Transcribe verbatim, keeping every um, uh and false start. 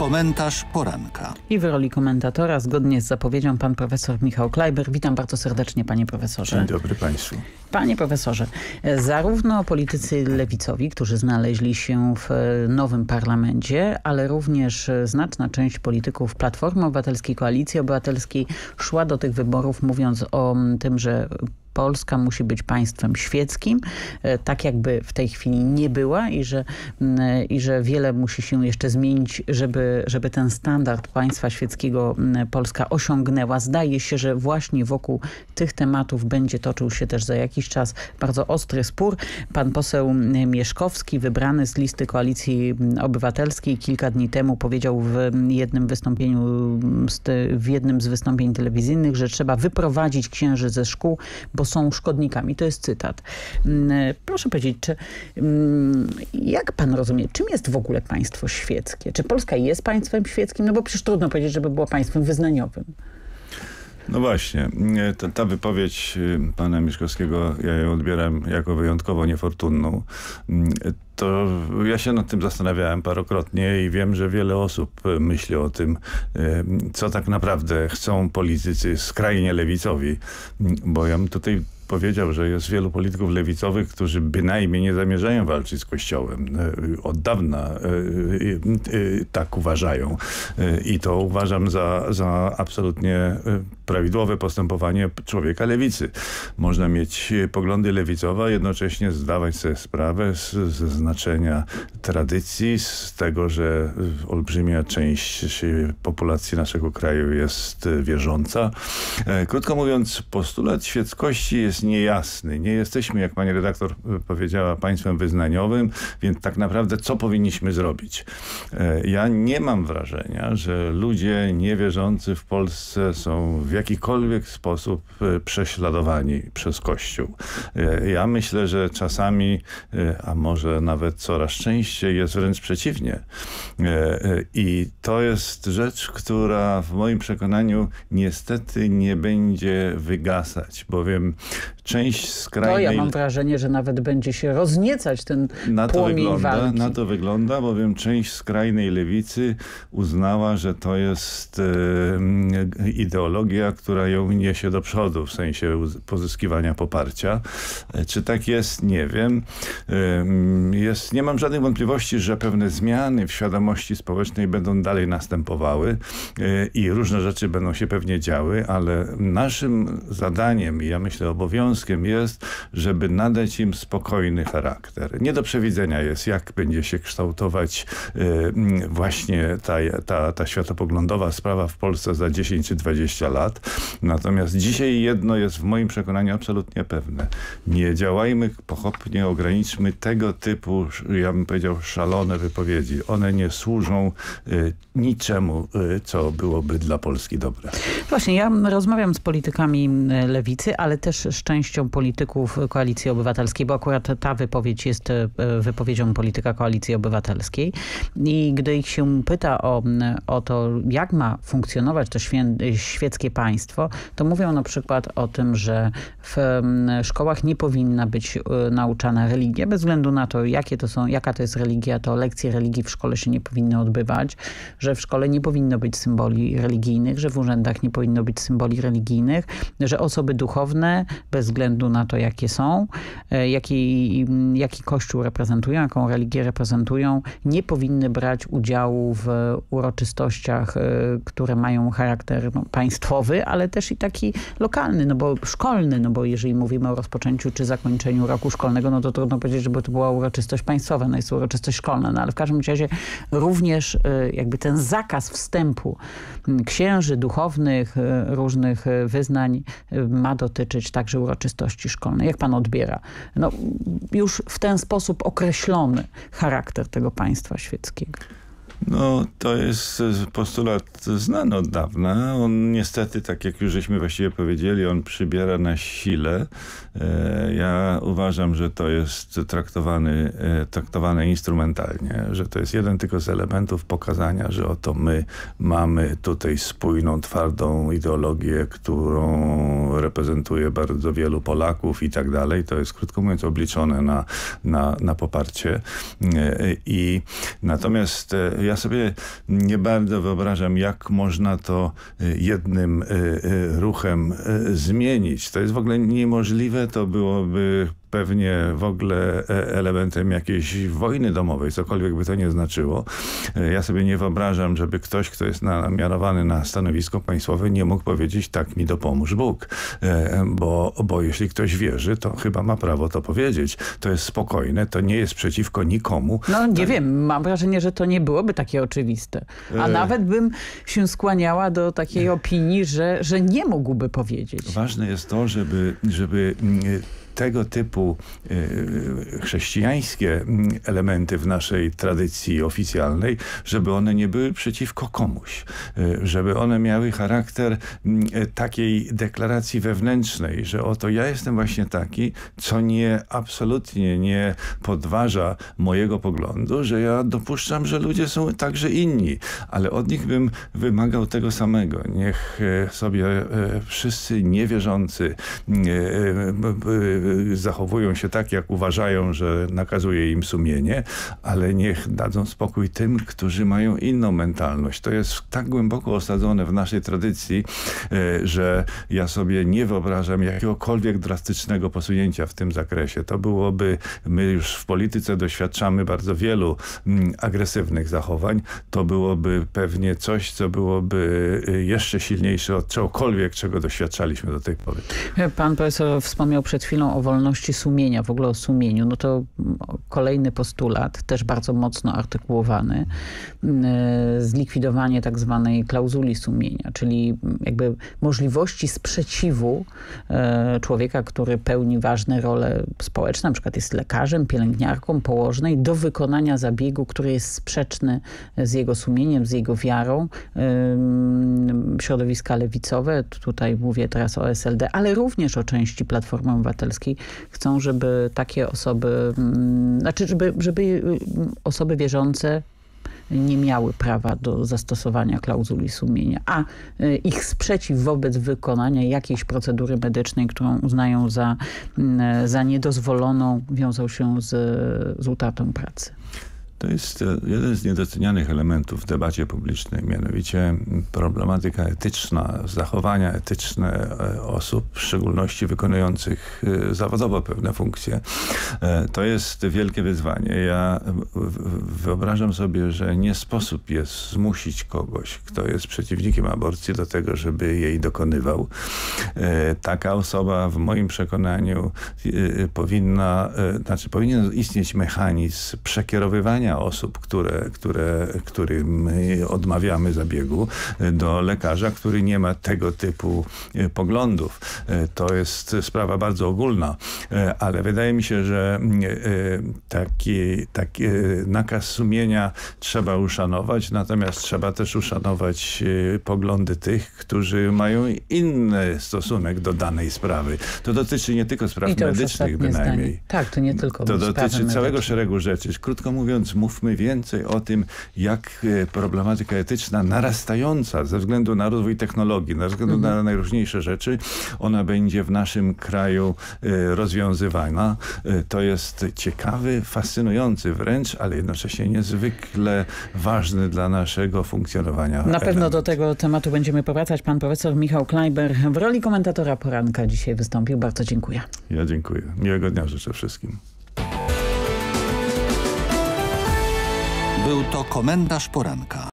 Komentarz poranka. I w roli komentatora, zgodnie z zapowiedzią, pan profesor Michał Klajber. Witam bardzo serdecznie, panie profesorze. Dzień dobry państwu. Panie profesorze, zarówno politycy lewicowi, którzy znaleźli się w nowym parlamencie, ale również znaczna część polityków Platformy Obywatelskiej, Koalicji Obywatelskiej szła do tych wyborów mówiąc o tym, że Polska musi być państwem świeckim, tak jakby w tej chwili nie była i że, i że wiele musi się jeszcze zmienić, żeby, żeby ten standard państwa świeckiego Polska osiągnęła. Zdaje się, że właśnie wokół tych tematów będzie toczył się też za jakiś czas bardzo ostry spór. Pan poseł Mieszkowski, wybrany z listy Koalicji Obywatelskiej, kilka dni temu powiedział w jednym wystąpieniu, w jednym z wystąpień telewizyjnych, że trzeba wyprowadzić księży ze szkół, bo są szkodnikami. To jest cytat. Proszę powiedzieć, czy, jak pan rozumie, czym jest w ogóle państwo świeckie? Czy Polska jest państwem świeckim? No bo przecież trudno powiedzieć, żeby było państwem wyznaniowym. No właśnie, ta, ta wypowiedź pana Mieszkowskiego, ja ją odbieram jako wyjątkowo niefortunną. To ja się nad tym zastanawiałem parokrotnie i wiem, że wiele osób myśli o tym, co tak naprawdę chcą politycy skrajnie lewicowi, bo ja bym tutaj powiedział, że jest wielu polityków lewicowych, którzy bynajmniej nie zamierzają walczyć z Kościołem. Od dawna tak uważają. I to uważam za, za absolutnie prawidłowe postępowanie człowieka lewicy. Można mieć poglądy lewicowe, a jednocześnie zdawać sobie sprawę z, ze znaczenia tradycji, z tego, że olbrzymia część populacji naszego kraju jest wierząca. Krótko mówiąc, postulat świeckości jest niejasny. Nie jesteśmy, jak pani redaktor powiedziała, państwem wyznaniowym, więc tak naprawdę co powinniśmy zrobić? Ja nie mam wrażenia, że ludzie niewierzący w Polsce są w jakikolwiek sposób prześladowani przez Kościół. Ja myślę, że czasami, a może nawet coraz częściej jest wręcz przeciwnie. I to jest rzecz, która w moim przekonaniu niestety nie będzie wygasać, bowiem część skrajnej... No ja mam wrażenie, że nawet będzie się rozniecać ten na to płomień wygląda, walki. Na to wygląda, bowiem część skrajnej lewicy uznała, że to jest e, ideologia, która ją niesie do przodu w sensie pozyskiwania poparcia. E, czy tak jest? Nie wiem. E, jest, nie mam żadnych wątpliwości, że pewne zmiany w świadomości społecznej będą dalej następowały e, i różne rzeczy będą się pewnie działy, ale naszym zadaniem i ja myślę obowiązkiem jest, żeby nadać im spokojny charakter. Nie do przewidzenia jest, jak będzie się kształtować y, właśnie ta, ta, ta światopoglądowa sprawa w Polsce za dziesięć czy dwadzieścia lat. Natomiast dzisiaj jedno jest w moim przekonaniu absolutnie pewne. Nie działajmy pochopnie, ograniczmy tego typu, ja bym powiedział, szalone wypowiedzi. One nie służą y, niczemu, y, co byłoby dla Polski dobre. Właśnie, ja rozmawiam z politykami lewicy, ale też z częścią polityków Koalicji Obywatelskiej, bo akurat ta wypowiedź jest wypowiedzią polityka Koalicji Obywatelskiej. I gdy ich się pyta o, o to, jak ma funkcjonować to świeckie państwo, to mówią na przykład o tym, że w szkołach nie powinna być nauczana religia, bez względu na to, jakie to są, jaka to jest religia, to lekcje religii w szkole się nie powinny odbywać, że w szkole nie powinno być symboli religijnych, że w urzędach nie powinno być symboli religijnych, że osoby duchowne, bez względu na to, jakie są, jaki, jaki kościół reprezentują, jaką religię reprezentują, nie powinny brać udziału w uroczystościach, które mają charakter no, państwowy, ale też i taki lokalny, no bo szkolny, no bo jeżeli mówimy o rozpoczęciu czy zakończeniu roku szkolnego, no to trudno powiedzieć, żeby to była uroczystość państwowa, no jest to uroczystość szkolna, no ale w każdym razie również jakby ten zakaz wstępu księży, duchownych, różnych wyznań ma dotyczyć także uroczystości szkolnej. Jak pan odbiera no, już w ten sposób określony charakter tego państwa świeckiego? No, to jest postulat znany od dawna. On niestety, tak jak już żeśmy właściwie powiedzieli, on przybiera na sile. Ja uważam, że to jest traktowany, traktowane instrumentalnie, że to jest jeden tylko z elementów pokazania, że oto my mamy tutaj spójną, twardą ideologię, którą reprezentuje bardzo wielu Polaków i tak dalej. To jest, krótko mówiąc, obliczone na, na, na poparcie. I natomiast ja sobie nie bardzo wyobrażam, jak można to jednym ruchem zmienić. To jest w ogóle niemożliwe, to byłoby pewnie w ogóle elementem jakiejś wojny domowej, cokolwiek by to nie znaczyło. Ja sobie nie wyobrażam, żeby ktoś, kto jest mianowany na stanowisko państwowe, nie mógł powiedzieć: tak mi dopomóż Bóg. Bo, bo jeśli ktoś wierzy, to chyba ma prawo to powiedzieć. To jest spokojne, to nie jest przeciwko nikomu. No nie tak. wiem, mam wrażenie, że to nie byłoby takie oczywiste. A e... nawet bym się skłaniała do takiej opinii, że, że nie mógłby powiedzieć. Ważne jest to, żeby, żeby tego typu y, chrześcijańskie elementy w naszej tradycji oficjalnej, żeby one nie były przeciwko komuś. Y, żeby one miały charakter y, takiej deklaracji wewnętrznej, że oto ja jestem właśnie taki, co nie, absolutnie nie podważa mojego poglądu, że ja dopuszczam, że ludzie są także inni, ale od nich bym wymagał tego samego. Niech y, sobie y, wszyscy niewierzący y, y, zachowują się tak, jak uważają, że nakazuje im sumienie, ale niech dadzą spokój tym, którzy mają inną mentalność. To jest tak głęboko osadzone w naszej tradycji, że ja sobie nie wyobrażam jakiegokolwiek drastycznego posunięcia w tym zakresie. To byłoby, my już w polityce doświadczamy bardzo wielu agresywnych zachowań, to byłoby pewnie coś, co byłoby jeszcze silniejsze od czegokolwiek, czego doświadczaliśmy do tej pory. Pan profesor wspomniał przed chwilą o wolności sumienia, w ogóle o sumieniu. No to kolejny postulat, też bardzo mocno artykułowany, zlikwidowanie tak zwanej klauzuli sumienia, czyli jakby możliwości sprzeciwu człowieka, który pełni ważne role społeczne, na przykład jest lekarzem, pielęgniarką, położnej, do wykonania zabiegu, który jest sprzeczny z jego sumieniem, z jego wiarą. Środowiska lewicowe, tutaj mówię teraz o S L D, ale również o części Platformy Obywatelskiej, chcą, żeby takie osoby, znaczy, żeby, żeby osoby wierzące nie miały prawa do zastosowania klauzuli sumienia, a ich sprzeciw wobec wykonania jakiejś procedury medycznej, którą uznają za, za niedozwoloną, wiązał się z, z utratą pracy. To jest jeden z niedocenianych elementów w debacie publicznej, mianowicie problematyka etyczna, zachowania etyczne osób, w szczególności wykonujących zawodowo pewne funkcje. To jest wielkie wyzwanie. Ja wyobrażam sobie, że nie sposób jest zmusić kogoś, kto jest przeciwnikiem aborcji, do tego, żeby jej dokonywał. Taka osoba w moim przekonaniu powinna, znaczy powinien istnieć mechanizm przekierowywania osób, które, które, którym odmawiamy zabiegu, do lekarza, który nie ma tego typu poglądów. To jest sprawa bardzo ogólna, ale wydaje mi się, że taki, taki nakaz sumienia trzeba uszanować, natomiast trzeba też uszanować poglądy tych, którzy mają inny stosunek do danej sprawy. To dotyczy nie tylko spraw medycznych bynajmniej. Zdanie. Tak, to nie tylko To dotyczy całego szeregu rzeczy. Krótko mówiąc, mówmy więcej o tym, jak problematyka etyczna narastająca ze względu na rozwój technologii, ze względu mhm. na najróżniejsze rzeczy, ona będzie w naszym kraju rozwiązywana. To jest ciekawy, fascynujący wręcz, ale jednocześnie niezwykle ważny dla naszego funkcjonowania. Na pewno element. do tego tematu będziemy powracać. Pan profesor Michał Klajber w roli komentatora poranka dzisiaj wystąpił. Bardzo dziękuję. Ja dziękuję. Miłego dnia życzę wszystkim. Był to komentarz poranka.